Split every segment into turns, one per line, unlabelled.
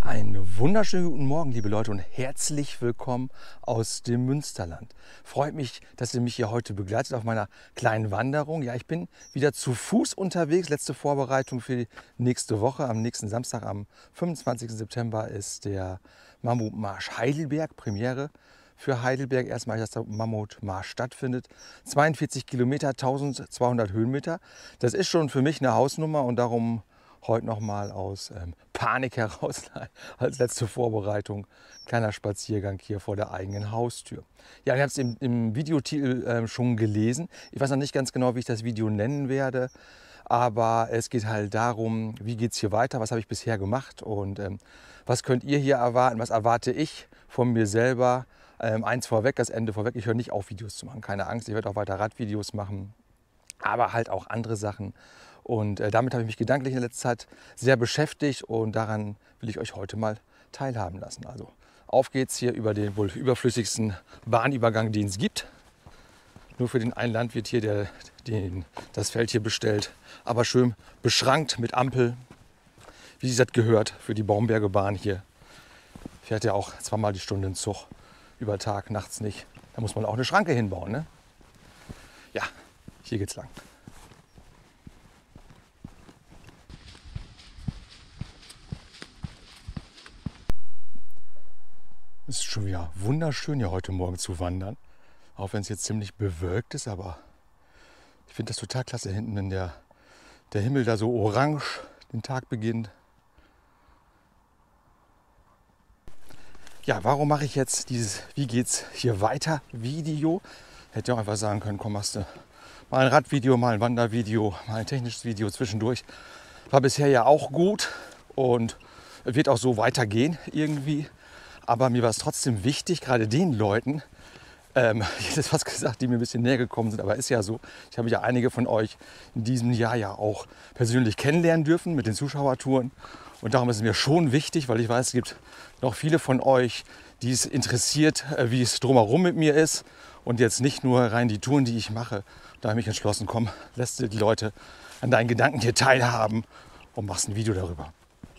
Einen wunderschönen guten Morgen, liebe Leute, und herzlich willkommen aus dem Münsterland. Freut mich, dass ihr mich hier heute begleitet auf meiner kleinen Wanderung. Ja, ich bin wieder zu Fuß unterwegs. Letzte Vorbereitung für die nächste Woche. Am nächsten Samstag, am 25. September, ist der Mammutmarsch Heidelberg. Premiere für Heidelberg. Erstmal, dass der Mammutmarsch stattfindet. 42 Kilometer, 1200 Höhenmeter. Das ist schon für mich eine Hausnummer und darum heute nochmal aus Panik heraus als letzte Vorbereitung. Kleiner Spaziergang hier vor der eigenen Haustür. Ja, ihr habt es im Videotitel schon gelesen. Ich weiß noch nicht ganz genau, wie ich das Video nennen werde. Aber es geht halt darum, wie geht es hier weiter, was habe ich bisher gemacht und was könnt ihr hier erwarten, was erwarte ich von mir selber. Eins vorweg, das Ende vorweg, ich höre nicht auf, Videos zu machen, keine Angst, ich werde auch weiter Radvideos machen, aber halt auch andere Sachen. Und damit habe ich mich gedanklich in letzter Zeit sehr beschäftigt und daran will ich euch heute mal teilhaben lassen. Also auf geht's hier über den wohl überflüssigsten Bahnübergang, den es gibt. Nur für den einen Landwirt hier, der das Feld hier bestellt. Aber schön beschrankt mit Ampel, wie sich das gehört, für die Baumberger Bahn hier. Fährt ja auch zweimal die Stunde in Zug, über Tag, nachts nicht. Da muss man auch eine Schranke hinbauen, ne? Ja, hier geht's lang. Es ist schon wieder wunderschön, hier heute Morgen zu wandern. Auch wenn es jetzt ziemlich bewölkt ist, aber ich finde das total klasse. Hinten, wenn der Himmel da so orange den Tag beginnt. Ja, warum mache ich jetzt dieses Wie geht's hier weiter Video? Hätte ja auch einfach sagen können, komm, machst du mal ein Radvideo, mal ein Wandervideo, mal ein technisches Video zwischendurch. War bisher ja auch gut und wird auch so weitergehen irgendwie. Aber mir war es trotzdem wichtig, gerade den Leuten, ich hätte fast gesagt, die mir ein bisschen näher gekommen sind, aber ist ja so, ich habe ja einige von euch in diesem Jahr ja auch persönlich kennenlernen dürfen mit den Zuschauertouren. Und darum ist es mir schon wichtig, weil ich weiß, es gibt noch viele von euch, die es interessiert, wie es drumherum mit mir ist und jetzt nicht nur rein die Touren, die ich mache. Da habe ich mich entschlossen, komm, lässt die Leute an deinen Gedanken hier teilhaben und machst ein Video darüber.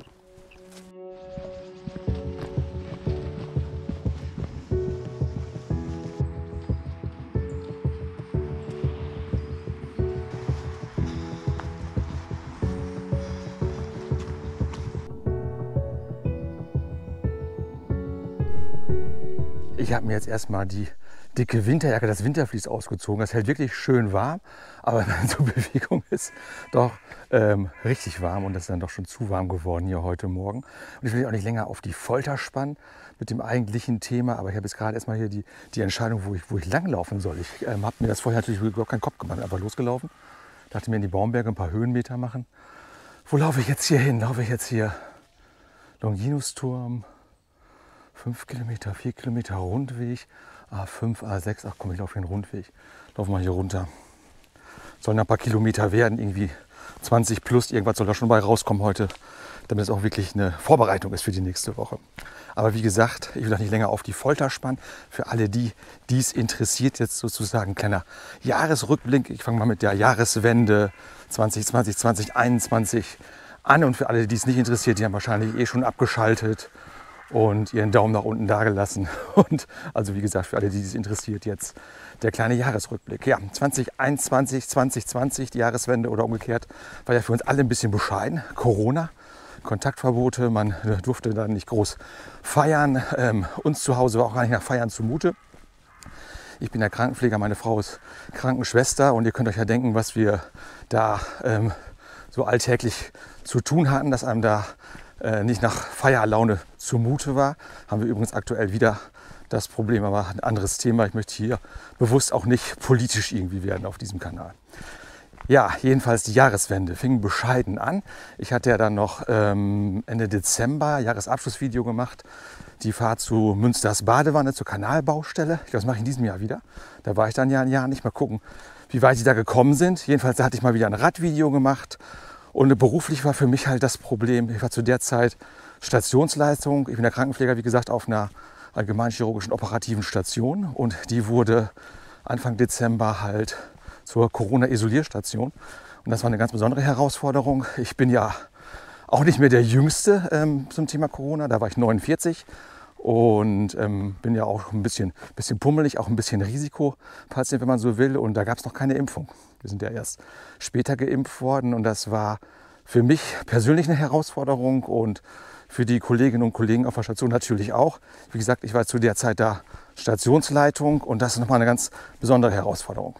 Ich habe mir jetzt erstmal die dicke Winterjacke, das Wintervlies ausgezogen. Das hält wirklich schön warm, aber wenn so Bewegung ist, doch richtig warm und das ist dann doch schon zu warm geworden hier heute Morgen. Und ich will auch nicht länger auf die Folter spannen mit dem eigentlichen Thema, aber ich habe jetzt gerade erstmal hier die Entscheidung, wo ich langlaufen soll. Ich habe mir das vorher natürlich überhaupt keinen Kopf gemacht, einfach losgelaufen. Dachte mir in die Baumberge ein paar Höhenmeter machen. Wo laufe ich jetzt hier hin? Laufe ich jetzt hier Longinusturm? 5 Kilometer, 4 Kilometer Rundweg, A5, A6, ach komm, ich laufe hier einen Rundweg. Laufen wir hier runter. Sollen ein paar Kilometer werden, irgendwie 20 plus, irgendwas soll da schon bei rauskommen heute, damit es auch wirklich eine Vorbereitung ist für die nächste Woche. Aber wie gesagt, ich will auch nicht länger auf die Folter spannen. Für alle die es interessiert, jetzt sozusagen ein kleiner Jahresrückblick. Ich fange mal mit der Jahreswende 2020, 2021 an. Und für alle, die es nicht interessiert, die haben wahrscheinlich eh schon abgeschaltet und ihren Daumen nach unten dagelassen. Und also wie gesagt, für alle, die es interessiert, jetzt der kleine Jahresrückblick. Ja, 2021, 2020, die Jahreswende oder umgekehrt, war ja für uns alle ein bisschen bescheiden. Corona, Kontaktverbote, man durfte dann nicht groß feiern. Uns zu Hause war auch gar nicht nach Feiern zumute. Ich bin der Krankenpfleger, meine Frau ist Krankenschwester und ihr könnt euch ja denken, was wir da so alltäglich zu tun hatten, dass einem da nicht nach Feierlaune zumute war. Haben wir übrigens aktuell wieder das Problem, aber ein anderes Thema. Ich möchte hier bewusst auch nicht politisch irgendwie werden auf diesem Kanal. Ja, jedenfalls die Jahreswende fing bescheiden an. Ich hatte ja dann noch Ende Dezember Jahresabschlussvideo gemacht. Die Fahrt zu Münsters Badewanne, zur Kanalbaustelle. Ich glaube, das mache ich in diesem Jahr wieder. Da war ich dann ja ein Jahr nicht. Mal gucken, wie weit die da gekommen sind. Jedenfalls hatte ich mal wieder ein Radvideo gemacht. Und beruflich war für mich halt das Problem, ich war zu der Zeit Stationsleitung. Ich bin der Krankenpfleger, wie gesagt, auf einer allgemeinchirurgischen operativen Station. Und die wurde Anfang Dezember halt zur Corona-Isolierstation. Und das war eine ganz besondere Herausforderung. Ich bin ja auch nicht mehr der Jüngste zum Thema Corona. Da war ich 49 und bin ja auch ein bisschen pummelig, auch ein bisschen Risikopatient, wenn man so will. Und da gab es noch keine Impfung. Wir sind ja erst später geimpft worden und das war für mich persönlich eine Herausforderung und für die Kolleginnen und Kollegen auf der Station natürlich auch. Wie gesagt, ich war zu der Zeit da Stationsleitung und das ist nochmal eine ganz besondere Herausforderung.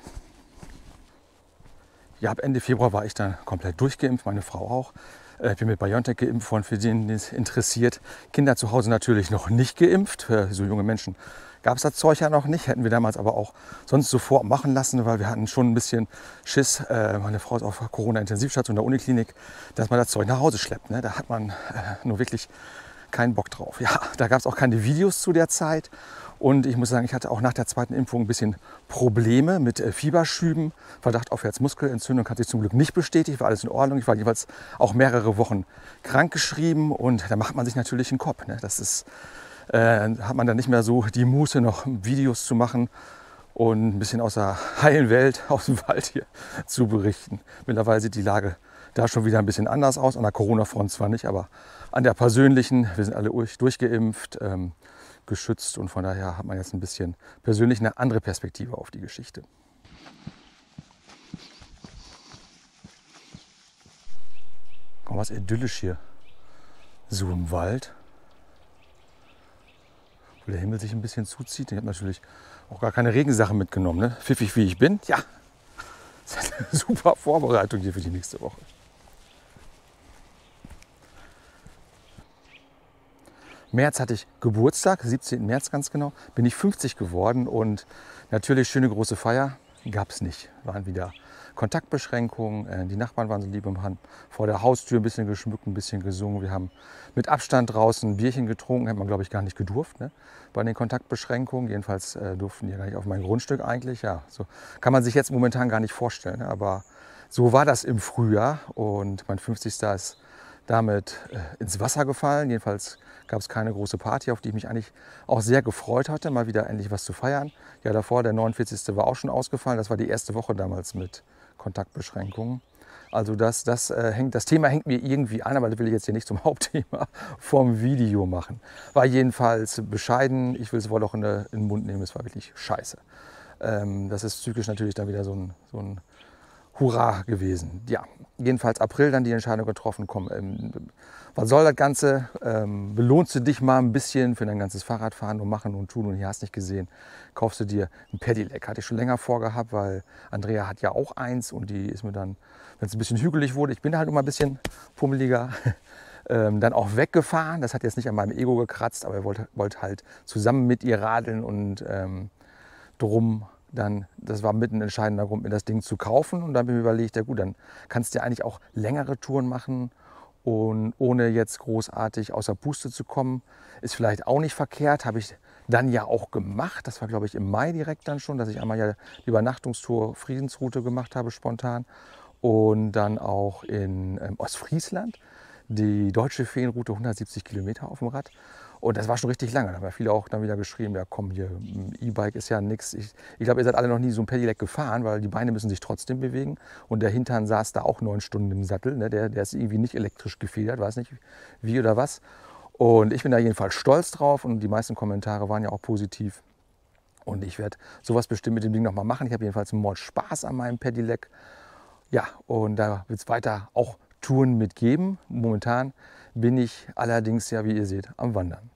Ja, ab Ende Februar war ich dann komplett durchgeimpft, meine Frau auch. Ich bin mit BioNTech geimpft worden, für den es interessiert. Kinder zu Hause natürlich noch nicht geimpft. Für so junge Menschen gab es das Zeug ja noch nicht. Hätten wir damals aber auch sonst sofort machen lassen, weil wir hatten schon ein bisschen Schiss. Meine Frau ist auf Corona-Intensivstation der Uniklinik, dass man das Zeug nach Hause schleppt. Ne? Da hat man nur wirklich keinen Bock drauf. Ja, da gab es auch keine Videos zu der Zeit. Und ich muss sagen, ich hatte auch nach der zweiten Impfung ein bisschen Probleme mit Fieberschüben. Verdacht auf Herzmuskelentzündung hat sich zum Glück nicht bestätigt, war alles in Ordnung. Ich war jeweils auch mehrere Wochen krankgeschrieben und da macht man sich natürlich einen Kopf. Ne? Das ist, hat man dann nicht mehr so die Muße, noch Videos zu machen und ein bisschen aus der heilen Welt, aus dem Wald hier zu berichten. Mittlerweile sieht die Lage da schon wieder ein bisschen anders aus. An der Corona-Front zwar nicht, aber an der persönlichen, wir sind alle durchgeimpft, geschützt und von daher hat man jetzt ein bisschen persönlich eine andere Perspektive auf die Geschichte. Komm, was idyllisch hier. So im Wald. Wo der Himmel sich ein bisschen zuzieht. Ich habe natürlich auch gar keine Regensachen mitgenommen. Ne? Pfiffig wie ich bin. Ja, das ist eine super Vorbereitung hier für die nächste Woche. März hatte ich Geburtstag, 17. März ganz genau, bin ich 50 geworden und natürlich schöne große Feier gab es nicht. Waren wieder Kontaktbeschränkungen, die Nachbarn waren so lieb und haben vor der Haustür ein bisschen geschmückt, ein bisschen gesungen. Wir haben mit Abstand draußen ein Bierchen getrunken, hätte man glaube ich gar nicht gedurft, ne? Bei den Kontaktbeschränkungen. Jedenfalls durften die gar nicht auf mein Grundstück eigentlich. Ja, so kann man sich jetzt momentan gar nicht vorstellen, ne? Aber so war das im Frühjahr und mein 50. ist damit ins Wasser gefallen. Jedenfalls gab es keine große Party, auf die ich mich eigentlich auch sehr gefreut hatte, mal wieder endlich was zu feiern. Ja, davor, der 49. war auch schon ausgefallen. Das war die erste Woche damals mit Kontaktbeschränkungen. Also das Thema hängt mir irgendwie an, aber das will ich jetzt hier nicht zum Hauptthema vom Video machen. War jedenfalls bescheiden. Ich will es wohl auch in den Mund nehmen. Es war wirklich scheiße. Das ist psychisch natürlich dann wieder so ein Hurra gewesen. Ja, jedenfalls April dann die Entscheidung getroffen, komm, was soll das Ganze? Belohnst du dich mal ein bisschen für dein ganzes Fahrradfahren und machen und tun und hier hast nicht gesehen, kaufst du dir ein Pedelec. Hatte ich schon länger vorgehabt, weil Andrea hat ja auch eins und die ist mir dann, wenn es ein bisschen hügelig wurde, ich bin halt immer ein bisschen pummeliger, dann auch weggefahren. Das hat jetzt nicht an meinem Ego gekratzt, aber er wollte halt zusammen mit ihr radeln und drum dann, das war mit ein entscheidender Grund, mir das Ding zu kaufen. Und dann habe ich mir überlegt, ja gut, dann kannst du ja eigentlich auch längere Touren machen und ohne jetzt großartig außer Puste zu kommen. Ist vielleicht auch nicht verkehrt, habe ich dann ja auch gemacht. Das war, glaube ich, im Mai direkt dann schon, dass ich einmal ja die Übernachtungstour Friedensroute gemacht habe, spontan. Und dann auch in Ostfriesland, die deutsche Feenroute, 170 Kilometer auf dem Rad. Und das war schon richtig lange. Da haben ja viele auch dann wieder geschrieben, ja komm, hier E-Bike ist ja nichts. Ich glaube, ihr seid alle noch nie so ein Pedelec gefahren, weil die Beine müssen sich trotzdem bewegen. Und der Hintern saß da auch 9 Stunden im Sattel. Ne? Der ist irgendwie nicht elektrisch gefedert, weiß nicht wie oder was. Und ich bin da jedenfalls stolz drauf und die meisten Kommentare waren ja auch positiv. Und ich werde sowas bestimmt mit dem Ding nochmal machen. Ich habe jedenfalls einen Mord Spaß an meinem Pedelec. Ja, und da wird es weiter auch Touren mitgeben. Momentan bin ich allerdings ja, wie ihr seht, am Wandern.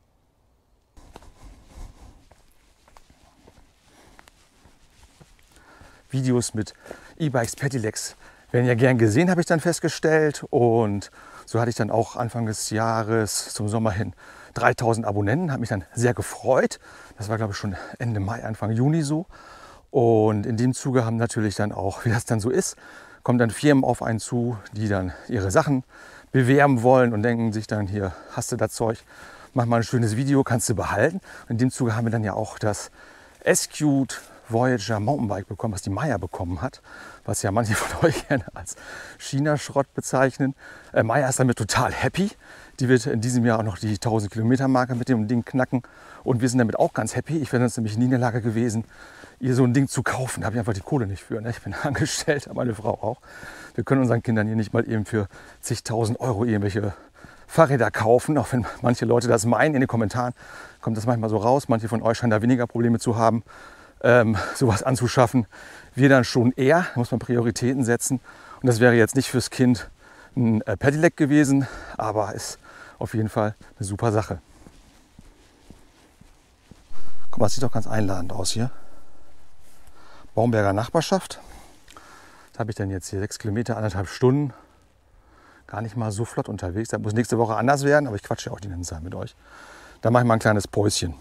Videos mit E-Bikes, Pedelecs werden ja gern gesehen, habe ich dann festgestellt. Und so hatte ich dann auch Anfang des Jahres zum Sommer hin 3000 Abonnenten, habe mich dann sehr gefreut. Das war, glaube ich, schon Ende Mai, Anfang Juni so. Und in dem Zuge haben natürlich dann auch, wie das dann so ist, kommen dann Firmen auf einen zu, die dann ihre Sachen bewerben wollen und denken sich dann, hier hast du das Zeug, mach mal ein schönes Video, kannst du behalten. In dem Zuge haben wir dann ja auch das S-Cute Voyager Mountainbike bekommen, was die Maya bekommen hat, was ja manche von euch gerne als China-Schrott bezeichnen. Maya ist damit total happy. Die wird in diesem Jahr auch noch die 1000 Kilometer Marke mit dem Ding knacken. Und wir sind damit auch ganz happy. Ich wäre sonst nämlich nie in der Lage gewesen, ihr so ein Ding zu kaufen. Da habe ich einfach die Kohle nicht für. Ne? Ich bin angestellt, meine Frau auch. Wir können unseren Kindern hier nicht mal eben für zigtausend Euro irgendwelche Fahrräder kaufen. Auch wenn manche Leute das meinen. In den Kommentaren kommt das manchmal so raus. Manche von euch scheinen da weniger Probleme zu haben, sowas anzuschaffen. Wir dann schon eher. Da muss man Prioritäten setzen. Und das wäre jetzt nicht fürs Kind ein Pedelec gewesen, aber ist auf jeden Fall eine super Sache. Guck mal, das sieht doch ganz einladend aus hier. Baumberger Nachbarschaft. Da habe ich dann jetzt hier 6 Kilometer, 1,5 Stunden. Gar nicht mal so flott unterwegs. Das muss nächste Woche anders werden, aber ich quatsche ja auch die ganze Zeit mit euch. Da mache ich mal ein kleines Päuschen.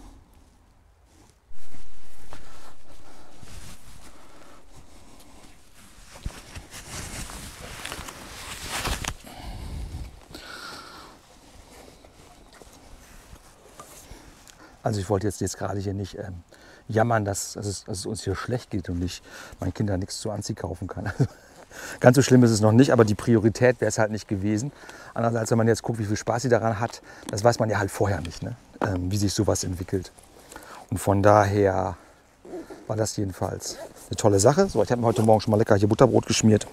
Also ich wollte jetzt gerade hier nicht jammern, dass es uns hier schlecht geht und ich meinen Kindern nichts zu Anziehen kaufen kann. Also, ganz so schlimm ist es noch nicht, aber die Priorität wäre es halt nicht gewesen. Andererseits, wenn man jetzt guckt, wie viel Spaß sie daran hat, das weiß man ja halt vorher nicht, ne? Wie sich sowas entwickelt. Und von daher war das jedenfalls eine tolle Sache. So, ich habe mir heute Morgen schon mal lecker hier Butterbrot geschmiert.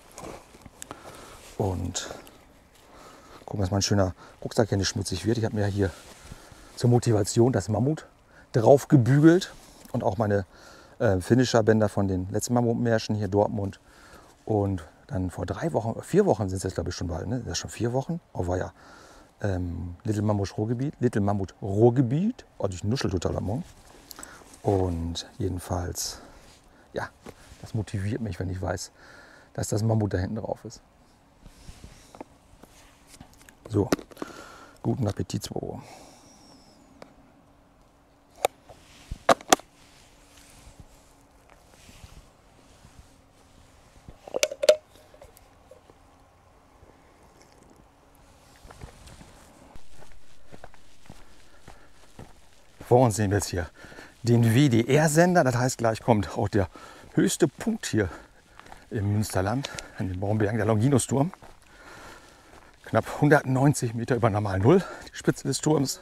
Und gucken, dass mein schöner Rucksack hier nicht schmutzig wird. Ich habe mir hier zur Motivation das Mammut drauf gebügelt und auch meine Finisher-Bänder von den letzten Mammutmärschen hier Dortmund. Und dann vor 3 Wochen, 4 Wochen sind es jetzt glaube ich schon bald, ne? Das ist schon 4 Wochen. Oh war ja Little Mammut Ruhrgebiet. Oh, ich nuschel total am Morgen. Und jedenfalls, ja, das motiviert mich, wenn ich weiß, dass das Mammut da hinten drauf ist. So, guten Appetit, Zwo. Vor uns sehen wir jetzt hier den WDR-Sender. Das heißt, gleich kommt auch der höchste Punkt hier im Münsterland, in den Baumbergen, der Longinusturm. Knapp 190 Meter über Normal Null, die Spitze des Turms.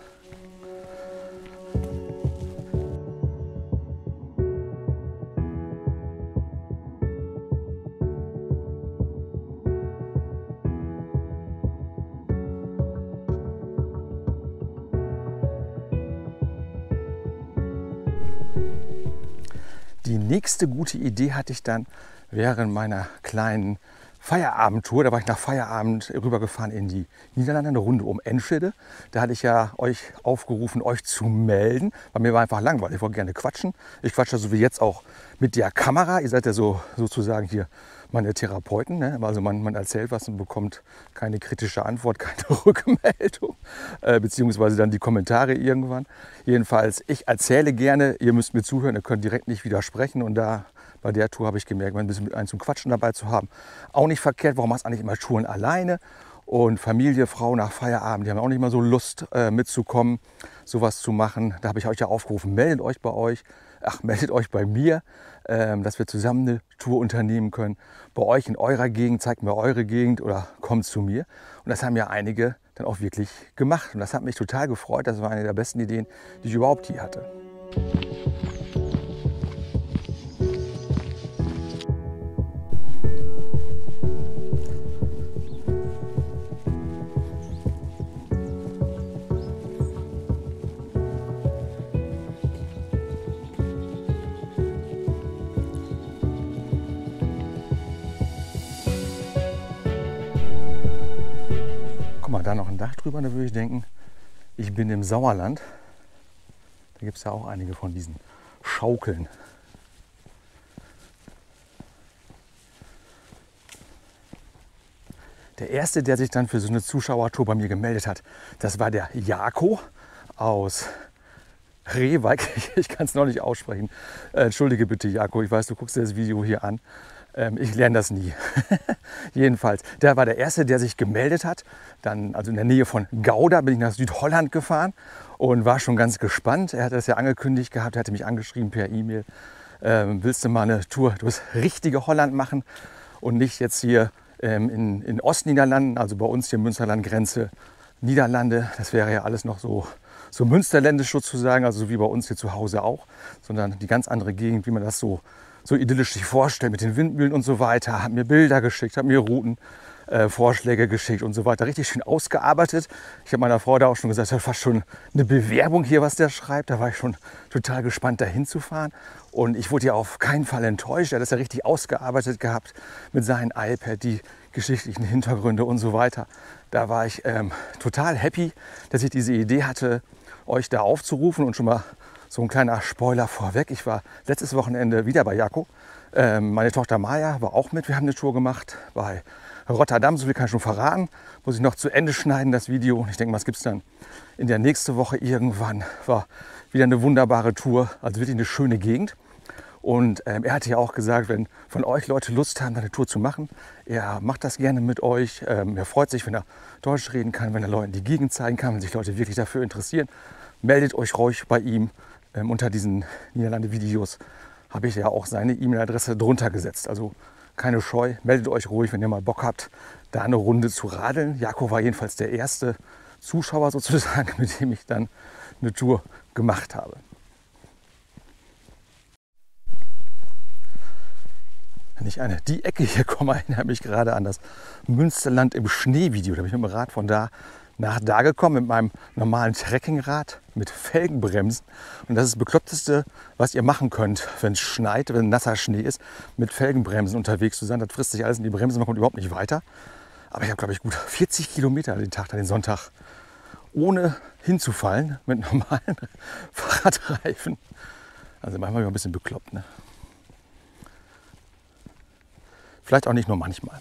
Die nächste gute Idee hatte ich dann während meiner kleinen Feierabendtour. Da war ich nach Feierabend rübergefahren in die Niederlande, eine Runde um Enschede. Da hatte ich ja euch aufgerufen, euch zu melden. Bei mir war einfach langweilig, ich wollte gerne quatschen. Ich quatsche so wie jetzt auch mit der Kamera. Ihr seid ja so sozusagen hier meine Therapeuten. Ne? Also man erzählt was und bekommt keine kritische Antwort, keine Rückmeldung, beziehungsweise dann die Kommentare irgendwann. Jedenfalls, ich erzähle gerne, ihr müsst mir zuhören, ihr könnt direkt nicht widersprechen. Und da bei der Tour habe ich gemerkt, ein bisschen mit einem zum Quatschen dabei zu haben. Auch nicht verkehrt, warum machst du eigentlich immer Touren alleine? Und Familie, Frau nach Feierabend, die haben auch nicht mal so Lust mitzukommen, sowas zu machen. Da habe ich euch ja aufgerufen, meldet euch bei mir, dass wir zusammen eine Tour unternehmen können. Bei euch in eurer Gegend, zeigt mir eure Gegend oder kommt zu mir. Und das haben ja einige dann auch wirklich gemacht. Und das hat mich total gefreut. Das war eine der besten Ideen, die ich überhaupt hier hatte. Da noch ein Dach drüber, da würde ich denken, ich bin im Sauerland. Da gibt es ja auch einige von diesen Schaukeln. Der erste, der sich dann für so eine Zuschauertour bei mir gemeldet hat, das war der Jako aus Rehwijk. Ich kann es noch nicht aussprechen. Entschuldige bitte, Jako, ich weiß, du guckst dir das Video hier an. Ich lerne das nie. Jedenfalls, der war der Erste, der sich gemeldet hat. Dann, also in der Nähe von Gouda, bin ich nach Südholland gefahren und war schon ganz gespannt. Er hatte das ja angekündigt gehabt, er hatte mich angeschrieben per E-Mail, willst du mal eine Tour durchs richtige Holland machen und nicht jetzt hier in Ostniederlanden, also bei uns hier Münsterland-Grenze, Niederlande, das wäre ja alles noch so münsterländisch sozusagen, also so wie bei uns hier zu Hause auch, sondern die ganz andere Gegend, wie man das so idyllisch sich vorstellt mit den Windmühlen und so weiter. Hat mir Bilder geschickt, hat mir Routen, Vorschläge geschickt und so weiter. Richtig schön ausgearbeitet. Ich habe meiner Frau da auch schon gesagt, das war fast schon eine Bewerbung hier, was der schreibt. Da war ich schon total gespannt, da hinzufahren. Und ich wurde ja auf keinen Fall enttäuscht. Er hat das ja richtig ausgearbeitet gehabt mit seinem iPad, die geschichtlichen Hintergründe und so weiter. Da war ich total happy, dass ich diese Idee hatte, euch da aufzurufen. Und schon mal so ein kleiner Spoiler vorweg. Ich war letztes Wochenende wieder bei Jaco. Meine Tochter Maja war auch mit. Wir haben eine Tour gemacht bei Rotterdam. So viel kann ich schon verraten. Muss ich noch zu Ende schneiden, das Video. Und ich denke, was gibt es dann in der nächsten Woche irgendwann. War wieder eine wunderbare Tour. Also wirklich eine schöne Gegend. Und er hatte ja auch gesagt, wenn von euch Leute Lust haben, eine Tour zu machen, er macht das gerne mit euch. Er freut sich, wenn er Deutsch reden kann, wenn er Leuten die Gegend zeigen kann, wenn sich Leute wirklich dafür interessieren. Meldet euch ruhig bei ihm. Unter diesen Niederlande-Videos habe ich ja auch seine E-Mail-Adresse drunter gesetzt. Also keine Scheu, meldet euch ruhig, wenn ihr mal Bock habt, da eine Runde zu radeln. Jaco war jedenfalls der erste Zuschauer sozusagen, mit dem ich dann eine Tour gemacht habe. Wenn ich an die Ecke hier komme, erinnere mich gerade an das Münsterland im Schnee-Video. Da bin ich mit dem Rad von da nach da gekommen, mit meinem normalen Trekkingrad mit Felgenbremsen. Und das ist das Bekloppteste, was ihr machen könnt, wenn es schneit, wenn nasser Schnee ist, mit Felgenbremsen unterwegs zu sein. Das frisst sich alles in die Bremse, man kommt überhaupt nicht weiter. Aber ich habe, glaube ich, gut 40 Kilometer den Tag, den Sonntag, ohne hinzufallen, mit normalen Fahrradreifen. Also manchmal ein bisschen bekloppt, ne? Vielleicht auch nicht nur manchmal.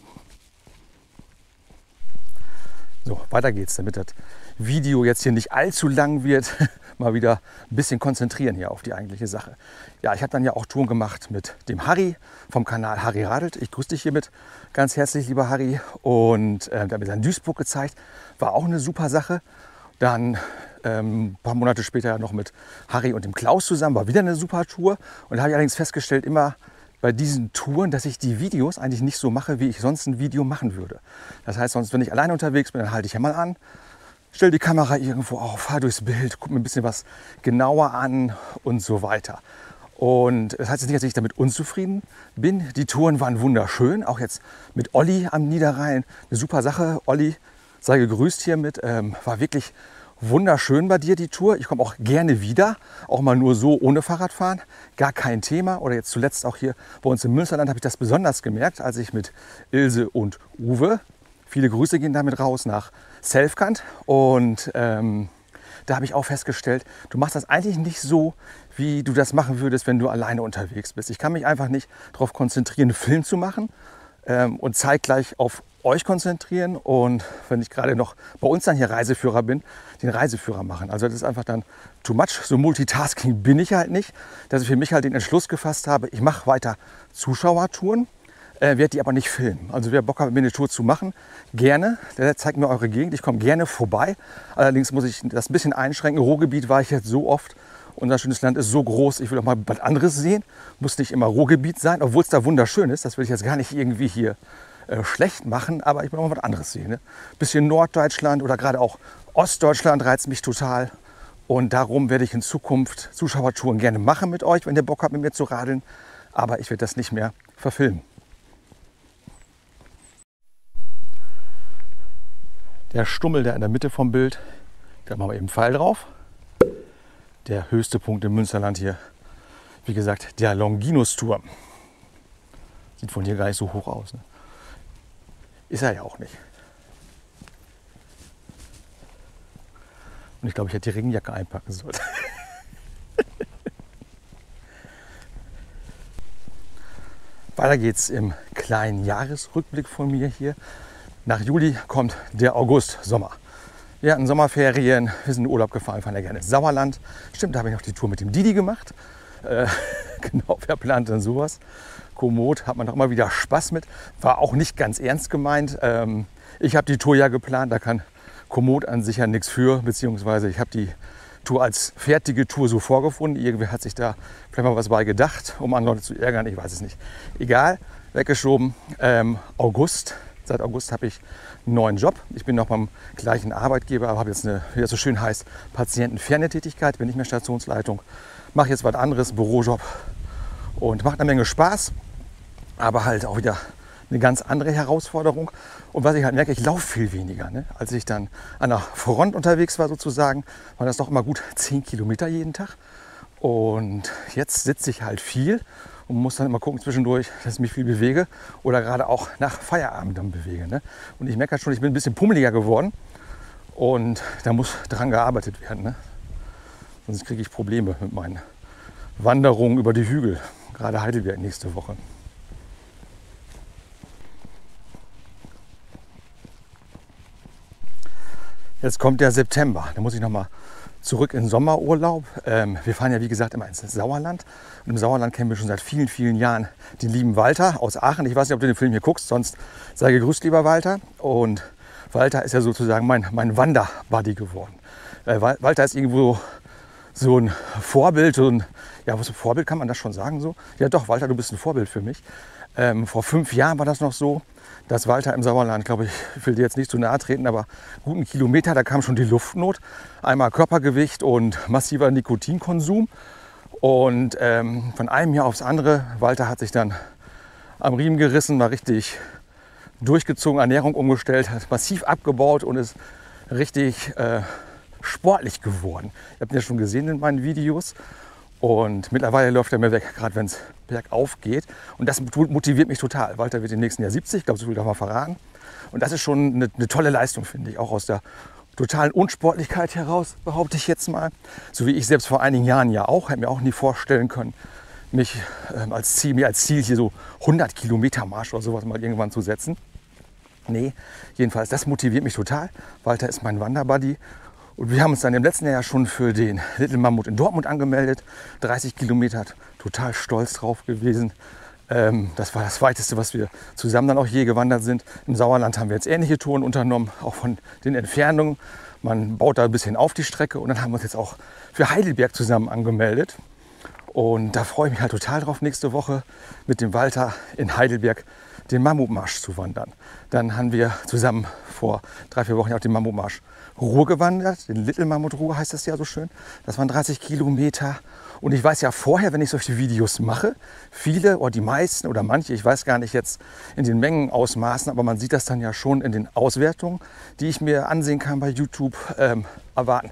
So, weiter geht's, damit das Video jetzt hier nicht allzu lang wird. Mal wieder ein bisschen konzentrieren hier auf die eigentliche Sache. Ja, ich habe dann ja auch Touren gemacht mit dem Harry vom Kanal Harry Radelt. Ich grüße dich hiermit ganz herzlich, lieber Harry. Und der hat mir dann Duisburg gezeigt. War auch eine super Sache. Dann ein paar Monate später noch mit Harry und dem Klaus zusammen. War wieder eine super Tour. Und da habe ich allerdings festgestellt, immer bei diesen Touren, dass ich die Videos eigentlich nicht so mache, wie ich sonst ein Video machen würde. Das heißt, sonst, wenn ich alleine unterwegs bin, dann halte ich ja mal an, stelle die Kamera irgendwo auf, fahre durchs Bild, gucke mir ein bisschen was genauer an und so weiter. Und das heißt jetzt nicht, dass ich damit unzufrieden bin. Die Touren waren wunderschön, auch jetzt mit Olli am Niederrhein. Eine super Sache. Olli, sei gegrüßt hiermit. War wirklich wunderschön bei dir, die Tour. Ich komme auch gerne wieder, auch mal nur so ohne Fahrradfahren. Gar kein Thema. Oder jetzt zuletzt auch hier bei uns im Münsterland habe ich das besonders gemerkt, als ich mit Ilse und Uwe, viele Grüße gehen damit raus nach Selfkant. Und da habe ich auch festgestellt, du machst das eigentlich nicht so, wie du das machen würdest, wenn du alleine unterwegs bist. Ich kann mich einfach nicht darauf konzentrieren, einen Film zu machen und zeitgleich auf euch konzentrieren und wenn ich gerade noch bei uns dann hier Reiseführer bin, den Reiseführer machen. Also das ist einfach dann too much. So Multitasking bin ich halt nicht, dass ich für mich halt den Entschluss gefasst habe, ich mache weiter Zuschauertouren, werde die aber nicht filmen. Also wer Bock hat, mit mir eine Tour zu machen, gerne. Der zeigt mir eure Gegend, ich komme gerne vorbei. Allerdings muss ich das ein bisschen einschränken. Ruhrgebiet war ich jetzt so oft. Unser schönes Land ist so groß, ich will auch mal was anderes sehen. Muss nicht immer Ruhrgebiet sein, obwohl es da wunderschön ist. Das will ich jetzt gar nicht irgendwie hier schlecht machen, aber ich will auch mal was anderes sehen. Ne? Bisschen Norddeutschland oder gerade auch Ostdeutschland reizt mich total. Und darum werde ich in Zukunft Zuschauertouren gerne machen mit euch, wenn ihr Bock habt, mit mir zu radeln. Aber ich werde das nicht mehr verfilmen. Der Stummel, der in der Mitte vom Bild, da machen wir eben einen Pfeil drauf. Der höchste Punkt im Münsterland hier, wie gesagt, der Longinusturm. Sieht von hier gar nicht so hoch aus. Ne? Ist er ja auch nicht. Und ich glaube, ich hätte die Regenjacke einpacken sollen. Weiter geht's im kleinen Jahresrückblick von mir hier. Nach Juli kommt der August, Sommer. Wir hatten Sommerferien, wir sind in Urlaub gefahren, fahren ja gerne ins Sauerland. Stimmt, da habe ich noch die Tour mit dem Didi gemacht. Genau, wer plant denn sowas? Komoot hat man doch immer wieder Spaß mit. War auch nicht ganz ernst gemeint. Ich habe die Tour ja geplant, da kann Komoot an sich ja nichts für. Beziehungsweise ich habe die Tour als fertige Tour so vorgefunden. Irgendwer hat sich da vielleicht mal was bei gedacht, um andere Leute zu ärgern, ich weiß es nicht. Egal, weggeschoben. Seit August habe ich einen neuen Job. Ich bin noch beim gleichen Arbeitgeber, aber habe jetzt eine, wie das so schön heißt, patientenferne Tätigkeit, bin nicht mehr Stationsleitung. Mache jetzt was anderes, Bürojob, und macht eine Menge Spaß, aber halt auch wieder eine ganz andere Herausforderung. Und was ich halt merke, ich laufe viel weniger. Ne? Als ich dann an der Front unterwegs war sozusagen, waren das doch immer gut 10 Kilometer jeden Tag. Und jetzt sitze ich halt viel und muss dann immer gucken zwischendurch, dass ich mich viel bewege oder gerade auch nach Feierabend dann bewege. Ne? Und ich merke halt schon, ich bin ein bisschen pummeliger geworden und da muss dran gearbeitet werden. Ne? Sonst kriege ich Probleme mit meinen Wanderungen über die Hügel. Gerade Heidelberg nächste Woche. Jetzt kommt der September. Da muss ich noch mal zurück in den Sommerurlaub. Wir fahren ja wie gesagt immer ins Sauerland. Und im Sauerland kennen wir schon seit vielen, vielen Jahren den lieben Walter aus Aachen. Ich weiß nicht, ob du den Film hier guckst, sonst sei gegrüßt, lieber Walter. Und Walter ist ja sozusagen mein Wanderbuddy geworden. Walter ist irgendwo so ein Vorbild, was ein Vorbild, kann man das schon sagen so? Ja doch, Walter, du bist ein Vorbild für mich. Vor 5 Jahren war das noch so, dass Walter im Sauerland, glaube ich will dir jetzt nicht zu nahe treten, aber guten Kilometer, da kam schon die Luftnot. Einmal Körpergewicht und massiver Nikotinkonsum. Und von einem Jahr aufs andere, Walter hat sich dann am Riemen gerissen, war richtig durchgezogen, Ernährung umgestellt, hat massiv abgebaut und ist richtig sportlich geworden. Ihr habt ihn ja schon gesehen in meinen Videos. Und mittlerweile läuft er mir weg, gerade wenn es bergauf geht. Und das motiviert mich total. Walter wird im nächsten Jahr 70, ich glaube, so viel darf man verraten. Und das ist schon eine tolle Leistung, finde ich. Auch aus der totalen Unsportlichkeit heraus, behaupte ich jetzt mal. So wie ich selbst vor einigen Jahren ja auch. Hätte mir auch nie vorstellen können, mich als Ziel hier so 100 Kilometer Marsch oder sowas mal irgendwann zu setzen. Nee, jedenfalls, das motiviert mich total. Walter ist mein Wanderbuddy. Und wir haben uns dann im letzten Jahr schon für den Little Mammut in Dortmund angemeldet. 30 Kilometer, total stolz drauf gewesen. Das war das Weiteste, was wir zusammen dann auch je gewandert sind. Im Sauerland haben wir jetzt ähnliche Touren unternommen, auch von den Entfernungen. Man baut da ein bisschen auf die Strecke und dann haben wir uns jetzt auch für Heidelberg zusammen angemeldet. Und da freue ich mich halt total drauf, nächste Woche mit dem Walter in Heidelberg den Mammutmarsch zu wandern. Dann haben wir zusammen vor 3-4 Wochen auch den Mammutmarsch Ruhr gewandert. Den Little Mammut Ruhr heißt das ja so schön. Das waren 30 Kilometer. Und ich weiß ja vorher, wenn ich solche Videos mache, viele oder die meisten oder manche, ich weiß gar nicht jetzt in den Mengenausmaßen, aber man sieht das dann ja schon in den Auswertungen, die ich mir ansehen kann bei YouTube, erwarten.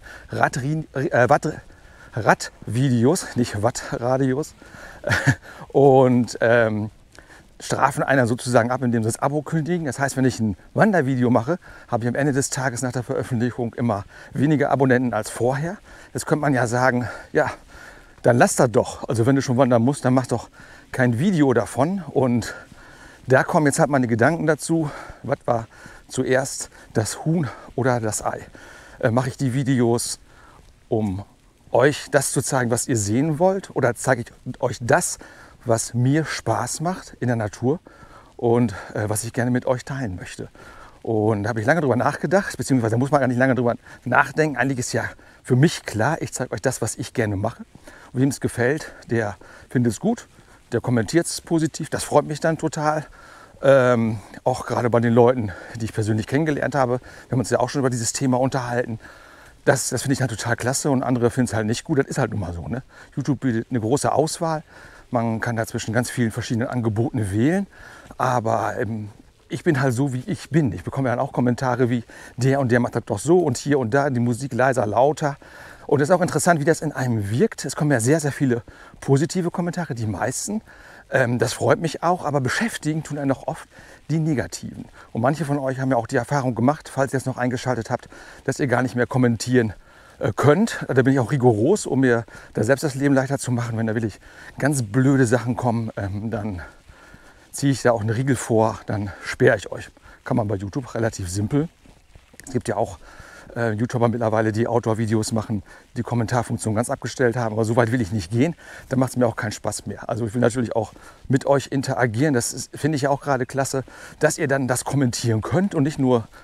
Radvideos, nicht Wattradios. Und strafen einer sozusagen ab, indem sie das Abo kündigen. Das heißt, wenn ich ein Wandervideo mache, habe ich am Ende des Tages nach der Veröffentlichung immer weniger Abonnenten als vorher. Jetzt könnte man ja sagen, ja, dann lass das doch. Also wenn du schon wandern musst, dann mach doch kein Video davon. Und da kommen jetzt halt meine Gedanken dazu. Was war zuerst, das Huhn oder das Ei? Mache ich die Videos, um euch das zu zeigen, was ihr sehen wollt? Oder zeige ich euch das, was mir Spaß macht in der Natur und was ich gerne mit euch teilen möchte? Und da habe ich lange drüber nachgedacht, beziehungsweise da muss man gar nicht lange drüber nachdenken. Eigentlich ist ja für mich klar, ich zeige euch das, was ich gerne mache. Und wem es gefällt, der findet es gut, der kommentiert es positiv, das freut mich dann total. Auch gerade bei den Leuten, die ich persönlich kennengelernt habe, wir haben uns ja auch schon über dieses Thema unterhalten. Das finde ich dann total klasse und andere finden es halt nicht gut. Das ist halt nun mal so. Ne? YouTube bietet eine große Auswahl. Man kann da zwischen ganz vielen verschiedenen Angeboten wählen. Aber ich bin halt so, wie ich bin. Ich bekomme ja dann auch Kommentare wie, der und der macht das doch so und hier und da, die Musik leiser, lauter. Und es ist auch interessant, wie das in einem wirkt. Es kommen ja sehr, sehr viele positive Kommentare, die meisten. Das freut mich auch, aber beschäftigen tun einen noch oft die negativen. Und manche von euch haben ja auch die Erfahrung gemacht, falls ihr es noch eingeschaltet habt, dass ihr gar nicht mehr kommentieren könnt. Da bin ich auch rigoros, um mir da selbst das Leben leichter zu machen. Wenn da wirklich ganz blöde Sachen kommen, dann ziehe ich da auch einen Riegel vor, dann sperre ich euch. Kann man bei YouTube relativ simpel. Es gibt ja auch YouTuber mittlerweile, die Outdoor-Videos machen, die Kommentarfunktion ganz abgestellt haben. Aber so weit will ich nicht gehen. Da macht es mir auch keinen Spaß mehr. Also ich will natürlich auch mit euch interagieren. Das finde ich ja auch gerade klasse, dass ihr dann das kommentieren könnt und nicht nur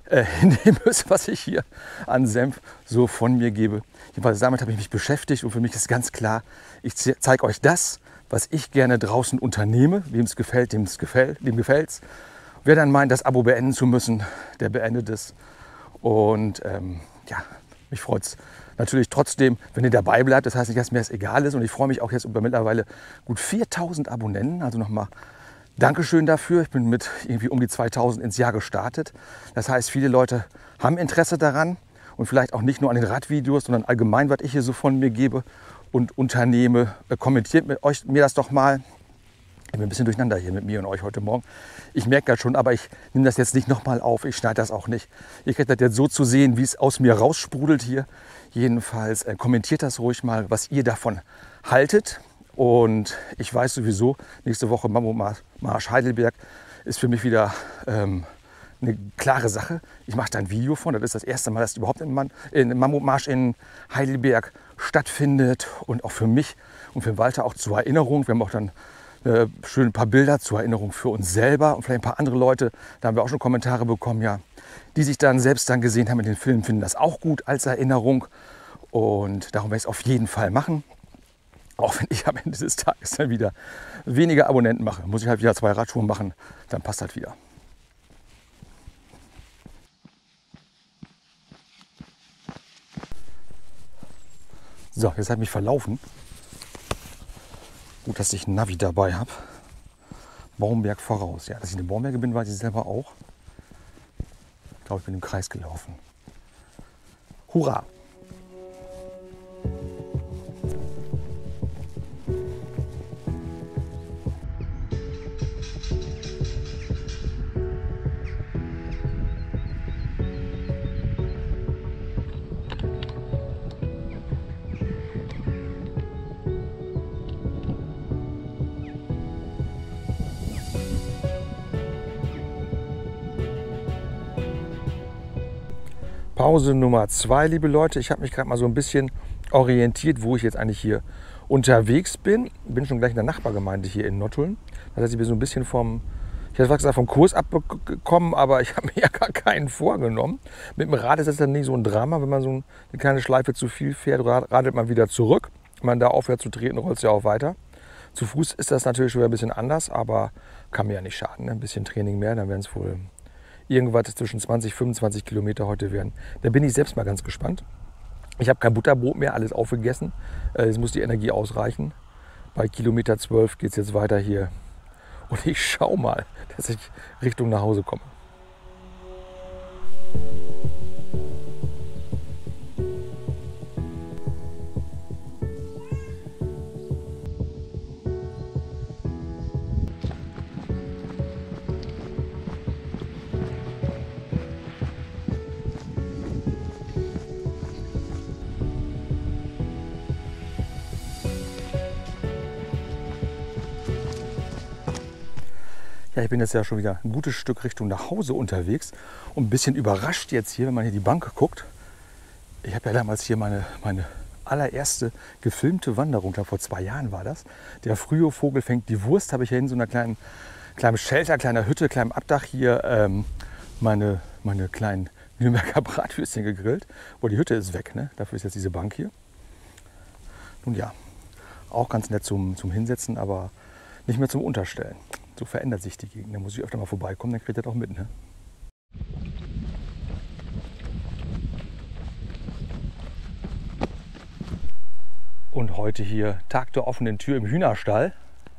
hinnehmen müsst, was ich hier an Senf so von mir gebe. Jedenfalls damit habe ich mich beschäftigt und für mich ist ganz klar, ich zeige euch das, was ich gerne draußen unternehme. Wem es gefällt, dem gefällt es. Wer dann meint, das Abo beenden zu müssen, der beendet es. Und ja, mich freut es natürlich trotzdem, wenn ihr dabei bleibt. Das heißt nicht, dass mir das egal ist. Und ich freue mich auch jetzt über mittlerweile gut 4000 Abonnenten. Also nochmal Dankeschön dafür. Ich bin mit irgendwie um die 2000 ins Jahr gestartet. Das heißt, viele Leute haben Interesse daran und vielleicht auch nicht nur an den Radvideos, sondern allgemein, was ich hier so von mir gebe und unternehme. Kommentiert mir das doch mal. Ich bin ein bisschen durcheinander hier mit mir und euch heute Morgen. Ich merke das schon, aber ich nehme das jetzt nicht nochmal auf. Ich schneide das auch nicht. Ihr kriegt das jetzt so zu sehen, wie es aus mir raussprudelt hier. Jedenfalls kommentiert das ruhig mal, was ihr davon haltet. Und ich weiß sowieso, nächste Woche Mammutmarsch Heidelberg ist für mich wieder eine klare Sache. Ich mache da ein Video von. Das ist das erste Mal, dass überhaupt ein Mammutmarsch in Heidelberg stattfindet. Und auch für mich und für Walter auch zur Erinnerung. Wir haben auch dann schön ein paar Bilder zur Erinnerung für uns selber und vielleicht ein paar andere Leute. Da haben wir auch schon Kommentare bekommen, ja, die sich dann selbst gesehen haben in den Filmen, finden das auch gut als Erinnerung. Und darum werde ich es auf jeden Fall machen. Auch wenn ich am Ende des Tages dann wieder weniger Abonnenten mache. Muss ich halt wieder 2 Radtouren machen, dann passt das wieder. So, jetzt habe ich mich verlaufen. Gut, dass ich ein Navi dabei habe. Baumberg voraus. Ja, dass ich eine Baumberge bin, weiß ich selber auch. Ich glaube, ich bin im Kreis gelaufen. Hurra! Pause Nummer 2, liebe Leute. Ich habe mich gerade mal so ein bisschen orientiert, wo ich jetzt eigentlich hier unterwegs bin. Bin schon gleich in der Nachbargemeinde hier in Nottuln. Das heißt, ich bin so ein bisschen vom Kurs abgekommen, aber ich habe mir ja gar keinen vorgenommen. Mit dem Rad ist das dann nicht so ein Drama, wenn man so eine kleine Schleife zu viel fährt, radelt man wieder zurück. Wenn man da aufhört zu treten, rollt es ja auch weiter. Zu Fuß ist das natürlich schon wieder ein bisschen anders, aber kann mir ja nicht schaden. Ne? Ein bisschen Training mehr, dann werden es wohl irgendwas zwischen 20 und 25 Kilometer heute werden. Da bin ich selbst mal ganz gespannt. Ich habe kein Butterbrot mehr, alles aufgegessen. Jetzt muss die Energie ausreichen. Bei Kilometer 12 geht es jetzt weiter hier. Und ich schaue mal, dass ich Richtung nach Hause komme. Ja, ich bin jetzt ja schon wieder ein gutes Stück Richtung nach Hause unterwegs und ein bisschen überrascht jetzt hier, wenn man hier die Bank guckt. Ich habe ja damals hier meine allererste gefilmte Wanderung, ich glaube vor 2 Jahren war das. Der frühe Vogel fängt die Wurst, habe ich hier in so einer kleinen Shelter, kleiner Hütte, kleinem Abdach hier meine kleinen Nürnberger Bratwürstchen gegrillt. Boah, die Hütte ist weg, ne? Dafür ist jetzt diese Bank hier. Nun ja, auch ganz nett zum Hinsetzen, aber nicht mehr zum Unterstellen. So verändert sich die Gegend. Da muss ich öfter mal vorbeikommen, dann kriegt ihr das auch mit. Ne? Und heute hier Tag der offenen Tür im Hühnerstall.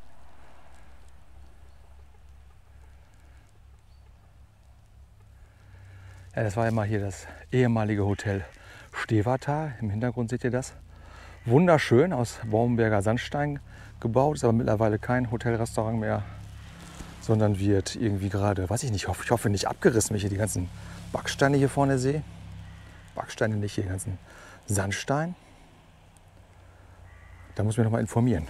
Ja, das war ja mal hier das ehemalige Hotel Stevatar. Im Hintergrund seht ihr das. Wunderschön, aus Baumberger Sandstein gebaut. Ist aber mittlerweile kein Hotelrestaurant mehr, sondern wird irgendwie gerade, weiß ich nicht, ich hoffe nicht abgerissen, wenn ich hier die ganzen Backsteine hier vorne sehe. Backsteine nicht, hier den ganzen Sandstein. Da muss ich mich noch mal informieren.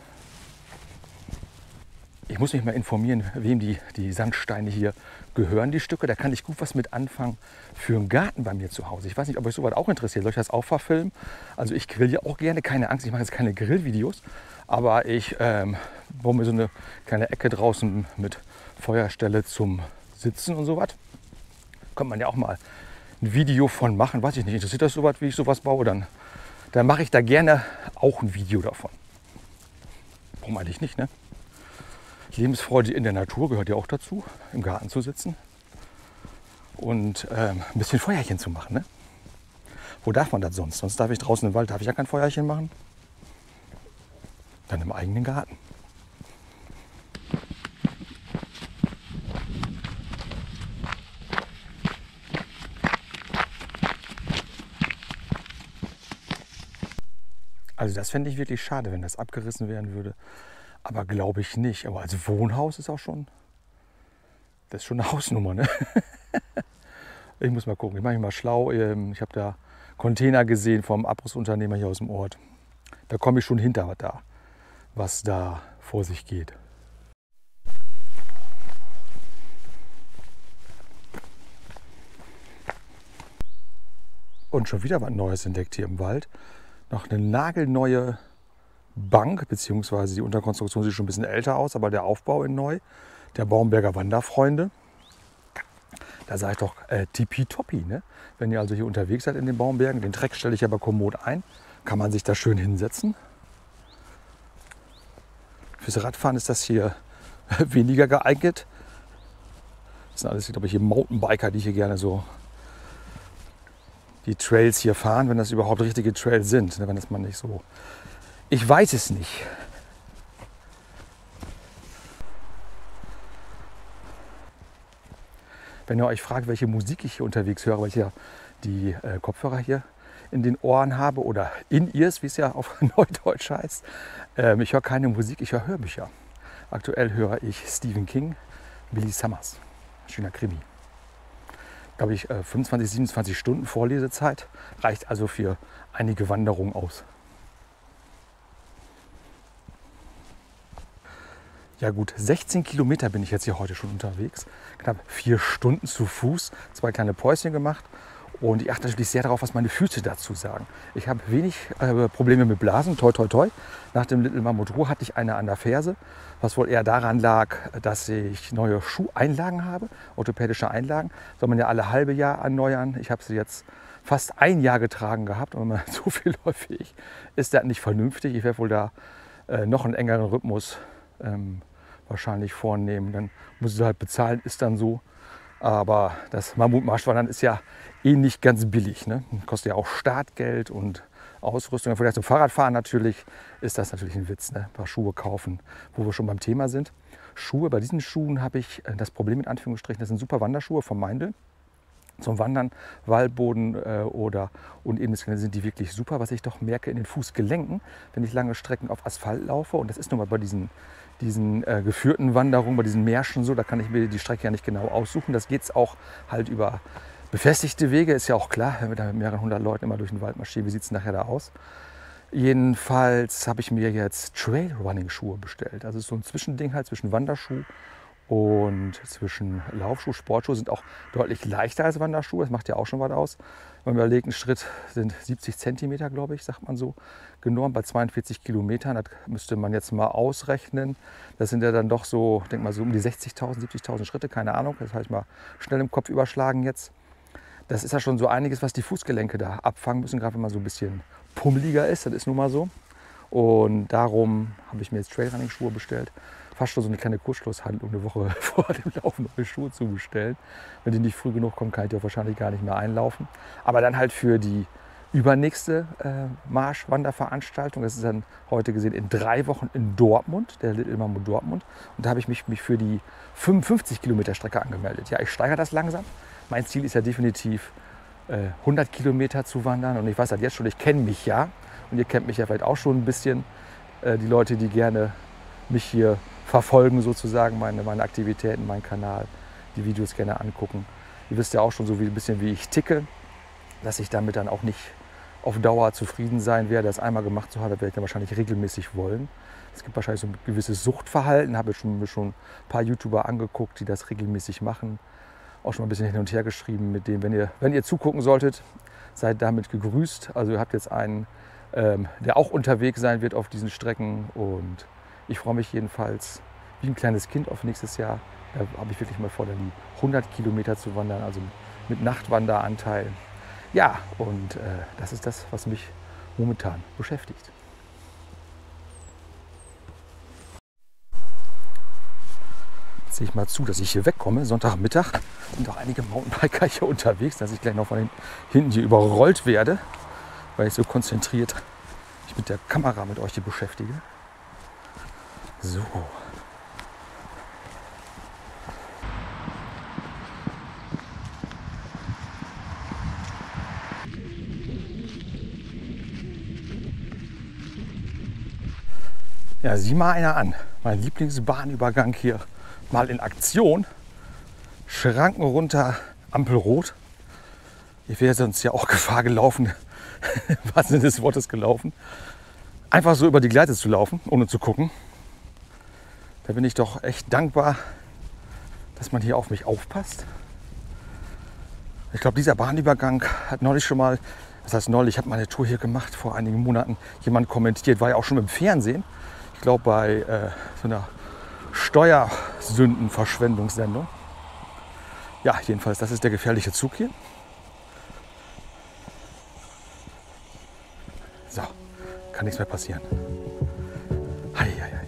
Ich muss mich mal informieren, wem die Sandsteine hier gehören, die Stücke. Da kann ich gut was mit anfangen für einen Garten bei mir zu Hause. Ich weiß nicht, ob euch sowas auch interessiert. Soll ich das auch verfilmen? Also ich grill ja auch gerne, keine Angst, ich mache jetzt keine Grillvideos. Aber ich baue mir so eine kleine Ecke draußen mit Feuerstelle zum Sitzen und sowas. Könnte man ja auch mal ein Video von machen, weiß ich nicht, interessiert das sowas, wie ich sowas baue, dann mache ich da gerne auch ein Video davon. Warum eigentlich nicht, ne? Lebensfreude in der Natur gehört ja auch dazu, im Garten zu sitzen und ein bisschen Feuerchen zu machen, ne? Wo darf man das sonst? Sonst darf ich draußen im Wald, darf ich ja kein Feuerchen machen. Dann im eigenen Garten. Also das fände ich wirklich schade, wenn das abgerissen werden würde. Aber glaube ich nicht. Aber als Wohnhaus ist auch schon, das ist schon eine Hausnummer, ne? Ich muss mal gucken, ich mache mich mal schlau. Ich habe da Container gesehen vom Abrissunternehmer hier aus dem Ort. Da komme ich schon hinter was da vor sich geht. Und schon wieder was Neues entdeckt hier im Wald. Noch eine nagelneue Bank, beziehungsweise die Unterkonstruktion sieht schon ein bisschen älter aus, aber der Aufbau in neu, der Baumberger Wanderfreunde. Da sage ich doch tippitoppi, ne? Wenn ihr also hier unterwegs seid in den Baumbergen, den Treck stelle ich aber kommod ein, kann man sich da schön hinsetzen. Fürs Radfahren ist das hier weniger geeignet. Das sind alles, glaube ich, hier Mountainbiker, die hier gerne so die Trails hier fahren, wenn das überhaupt richtige Trails sind, wenn das man nicht so... Ich weiß es nicht. Wenn ihr euch fragt, welche Musik ich hier unterwegs höre, weil ich ja die Kopfhörer hier in den Ohren habe oder In-Ears, wie es ja auf Neudeutsch heißt. Ich höre keine Musik, ich höre Hörbücher. Aktuell höre ich Stephen King, Billy Summers, schöner Krimi. Glaube ich, 25, 27 Stunden Vorlesezeit reicht also für einige Wanderungen aus. Ja gut, 16 Kilometer bin ich jetzt hier heute schon unterwegs. Knapp 4 Stunden zu Fuß, 2 kleine Päuschen gemacht. Und ich achte natürlich sehr darauf, was meine Füße dazu sagen. Ich habe wenig Probleme mit Blasen, toi toi toi. Nach dem Little Mammut Ruhr hatte ich eine an der Ferse, was wohl eher daran lag, dass ich neue Schuheinlagen habe, orthopädische Einlagen. Soll man ja alle halbe Jahr erneuern. Ich habe sie jetzt fast ein Jahr getragen gehabt und wenn man so viel läuft wie ich, ist das nicht vernünftig. Ich werde wohl da noch einen engeren Rhythmus wahrscheinlich vornehmen. Dann muss ich halt bezahlen, ist dann so. Aber das Mammutmarschwandern ist ja eh nicht ganz billig, ne? Kostet ja auch Startgeld und Ausrüstung. Vielleicht zum Fahrradfahren natürlich ist das natürlich ein Witz, ne? Ein paar Schuhe kaufen, wo wir schon beim Thema sind. Schuhe, bei diesen Schuhen habe ich das Problem in Anführungsstrichen, das sind super Wanderschuhe vom Meindl. Zum Wandern, Waldboden und eben sind die wirklich super. Was ich doch merke in den Fußgelenken, wenn ich lange Strecken auf Asphalt laufe, und das ist nun mal bei diesen geführten Wanderungen, bei diesen Märschen so, da kann ich mir die Strecke ja nicht genau aussuchen. Das geht es auch halt über befestigte Wege, ist ja auch klar, wenn wir da mit mehreren hundert Leuten immer durch den Wald marschieren, wie sieht es nachher da aus? Jedenfalls habe ich mir jetzt Trailrunning-Schuhe bestellt. Also so ein Zwischending halt zwischen Wanderschuh und zwischen Laufschuh. Sportschuhe sind auch deutlich leichter als Wanderschuhe, das macht ja auch schon was aus. Wenn man überlegt, ein Schritt sind 70 Zentimeter, glaube ich, sagt man so, genormt bei 42 Kilometern. Das müsste man jetzt mal ausrechnen. Das sind ja dann doch so, ich denke mal so um die 60.000, 70.000 Schritte, keine Ahnung. Das habe ich mal schnell im Kopf überschlagen jetzt. Das ist ja schon so einiges, was die Fußgelenke da abfangen müssen, gerade wenn man so ein bisschen pummeliger ist. Das ist nun mal so. Und darum habe ich mir jetzt Trailrunning-Schuhe bestellt. Fast schon so eine kleine Kurzschlusshandlung, eine Woche vor dem Laufen neue Schuhe zu bestellen. Wenn die nicht früh genug kommen, kann ich die auch wahrscheinlich gar nicht mehr einlaufen. Aber dann halt für die übernächste Marsch-Wanderveranstaltung, das ist dann heute gesehen in 3 Wochen in Dortmund, der Little Mammut Dortmund. Und da habe ich mich für die 55 Kilometer Strecke angemeldet. Ja, ich steigere das langsam. Mein Ziel ist ja definitiv 100 Kilometer zu wandern. Und ich weiß halt jetzt schon, ich kenne mich ja. Und ihr kennt mich ja vielleicht auch schon ein bisschen. Die Leute, die gerne mich hier verfolgen sozusagen, meine Aktivitäten, meinen Kanal, die Videos gerne angucken. Ihr wisst ja auch schon so ein bisschen, wie ich ticke, dass ich damit dann auch nicht auf Dauer zufrieden sein werde. Das einmal gemacht zu haben, werde ich dann wahrscheinlich regelmäßig wollen. Es gibt wahrscheinlich so ein gewisses Suchtverhalten, habe ich mir schon ein paar YouTuber angeguckt, die das regelmäßig machen. Auch schon mal ein bisschen hin und her geschrieben mit dem, wenn ihr zugucken solltet, seid damit gegrüßt. Also ihr habt jetzt einen, der auch unterwegs sein wird auf diesen Strecken, und ich freue mich jedenfalls wie ein kleines Kind auf nächstes Jahr. Da habe ich wirklich mal vor, die 100 Kilometer zu wandern, also mit Nachtwanderanteil. Ja, und das ist das, was mich momentan beschäftigt. Jetzt sehe ich mal zu, dass ich hier wegkomme. Sonntagmittag sind auch einige Mountainbiker hier unterwegs, dass ich gleich noch von hinten hier überrollt werde, weil ich so konzentriert mich mit der Kamera mit euch hier beschäftige. So. Ja, sieh mal einer an. Mein Lieblingsbahnübergang hier mal in Aktion. Schranken runter, Ampel rot. Ich wäre sonst ja auch Gefahr gelaufen, im wahrsten Sinne des Wortes gelaufen, einfach so über die Gleise zu laufen, ohne zu gucken. Da bin ich doch echt dankbar, dass man hier auf mich aufpasst. Ich glaube, dieser Bahnübergang hat neulich schon mal, das heißt neulich, ich habe meine Tour hier gemacht, vor einigen Monaten, jemand kommentiert, war ja auch schon im Fernsehen. Ich glaube, bei so einer Steuersündenverschwendungssendung. Ja, jedenfalls, das ist der gefährliche Zug hier. So, kann nichts mehr passieren. Hei, hei, hei.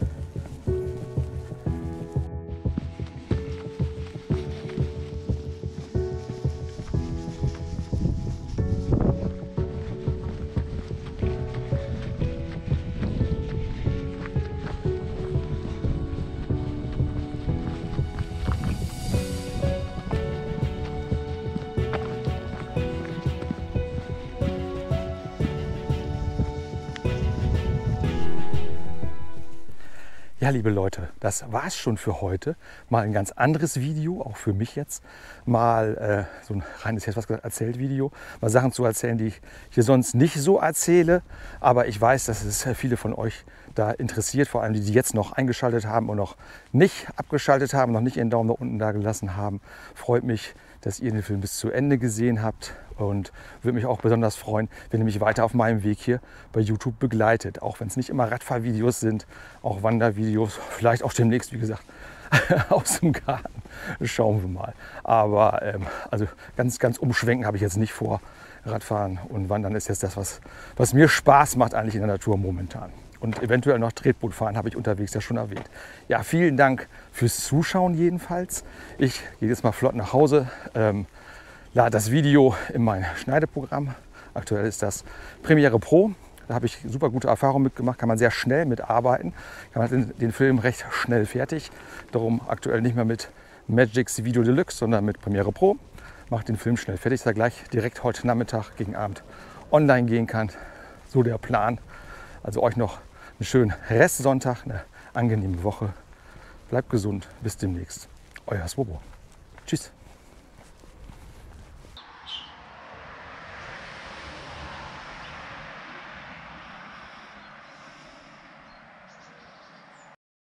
Ja, liebe Leute, das war's schon für heute. Mal ein ganz anderes Video, auch für mich jetzt. Mal so ein reines, jetzt was gesagt, Erzählt-Video. Mal Sachen zu erzählen, die ich hier sonst nicht so erzähle. Aber ich weiß, dass es viele von euch da interessiert. Vor allem die, die jetzt noch eingeschaltet haben und noch nicht abgeschaltet haben, noch nicht ihren Daumen nach unten da gelassen haben. Freut mich, dass ihr den Film bis zu Ende gesehen habt. Und würde mich auch besonders freuen, wenn ihr mich weiter auf meinem Weg hier bei YouTube begleitet. Auch wenn es nicht immer Radfahrvideos sind, auch Wandervideos, vielleicht auch demnächst, wie gesagt, aus dem Garten. Schauen wir mal. Aber also ganz umschwenken habe ich jetzt nicht vor. Radfahren und Wandern ist jetzt das, was mir Spaß macht eigentlich in der Natur momentan. Und eventuell noch Tretboot fahren, habe ich unterwegs ja schon erwähnt. Ja, vielen Dank fürs Zuschauen jedenfalls. Ich gehe jetzt mal flott nach Hause. Lade das Video in mein Schneideprogramm. Aktuell ist das Premiere Pro. Da habe ich super gute Erfahrungen mitgemacht. Kann man sehr schnell mitarbeiten. Man hat den Film recht schnell fertig. Darum aktuell nicht mehr mit Magix Video Deluxe, sondern mit Premiere Pro. Macht den Film schnell fertig, dass er gleich direkt heute Nachmittag gegen Abend online gehen kann. So der Plan. Also euch noch einen schönen Restsonntag, eine angenehme Woche. Bleibt gesund. Bis demnächst. Euer Swobo. Tschüss.